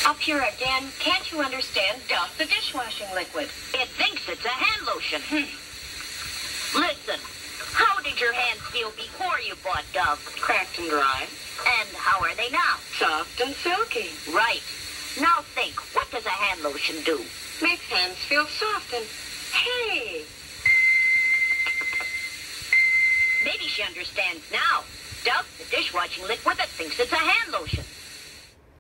Up here again. Can't you understand? Dove, the dishwashing liquid. It thinks it's a hand lotion. Listen, how did your hands feel before you bought Dove? Cracked and dry. And how are they now? Soft and silky. Right. Now think, what does a hand lotion do? Makes hands feel soft and... Hey! Maybe she understands now. Dove, the dishwashing liquid that thinks it's a hand lotion.